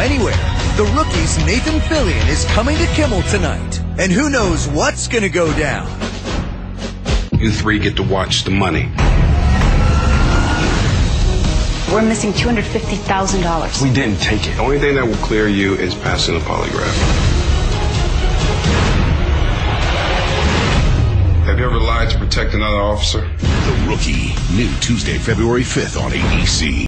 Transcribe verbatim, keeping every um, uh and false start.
anywhere. The Rookie's Nathan Fillion is coming to Kimmel tonight. And who knows what's gonna go down. You three get to watch the money. We're missing two hundred fifty thousand dollars. We didn't take it. The only thing that will clear you is passing a polygraph. Have you ever lied to protect another officer? The Rookie, new Tuesday, February fifth on A B C.